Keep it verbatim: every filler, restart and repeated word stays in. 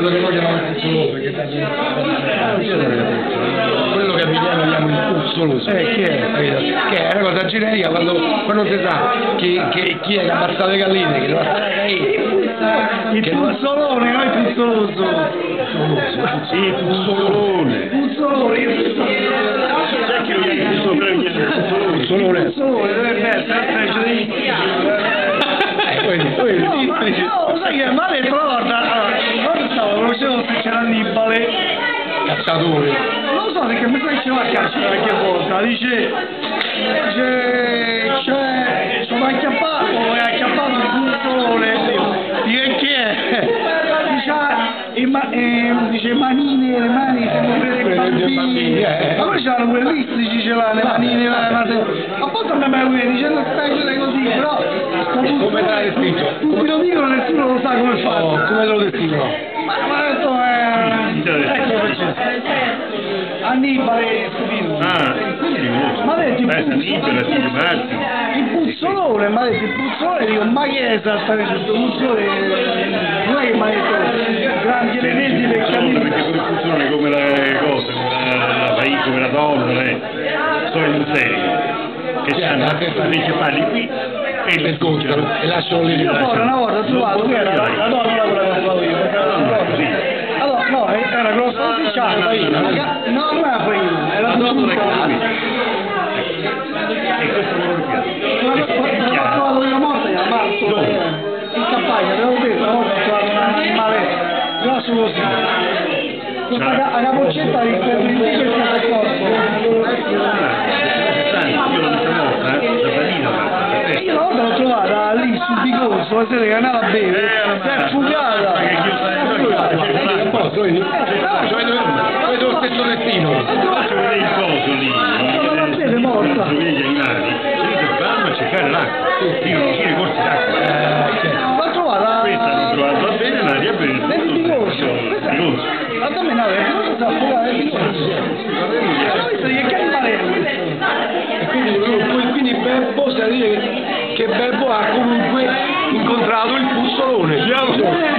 quello che noi chiamiamo il puzzoloso, che quello che vi chiamiamo il puzzoloso. Eh, chi è? Che è una cosa generica quando, quando si sa chi, chi, chi è che ha ammazzato le galline, che deve stare a il puzzolone, non il puzzoloso. Sì, puzzolone. Puzzolone. C'è chi lo chiama puzzolone? Puzzolone. Puzzolone, dovrebbe essere il No, sai che a me trovata, allora, stavo, conoscevo se c'era Annibale. Cacciatore. Non lo so perché mi sa che c'era a caccia qualche volta, dice, dice, cioè, sono acchiappato, è acchiappato il puzzolone, dice chi è? Dice, e ma, eh, dice manine, le mani, siamo per i bambini, ma poi c'erano quelle listici, ce l'ha, le manine, le mani, a volte a me mi dicendo specie così, però, come te l'hai descritto? Tutti lo dicono, nessuno lo sa come fa. Oh, come te lo descrivono? Ma, ma detto è... Ecco perché. Annibale Stupino. Ah, quindi ma detto il puzzolone. Il puzzolone, ma detto il puzzolone, dico, ma che è esattamente questo puzzolone? Non è che mi ha detto grandi elementi per capire. Perché quel puzzolone come le cose, come la paese, come la donna, eh, sono in serie. Che hanno dei cepalli qui e le scontano e lasciano lì. Io poi una volta ho trovato che era la donna lavorava con io, perché la donna allora no, era grossa ufficiale, no, non era prima, era la donna è qui. E questo non lo ho trovato io morta a marzo in campagna, avevo detto, una volta ho trovato un animale grosso così. Questa a capoccetta rispetto di te che sta al corpo. Io una volta l'ho trovata lì sul Bicorso, la sera che andava a bere, si è fugata. Avete lo stesso destino. Il coso lì, è morta. gli animali, vanno a cercare l'acqua, io non c'è corsi d'acqua. L'ho trovata. Questa l'ho trovata bene, la riabbia nel Bicorso. Ma da me no, è come si affogata nel Bicorso. Ma visto che animale e quindi, quindi Beppo, si dire che Beppo ha comunque incontrato il puzzolone.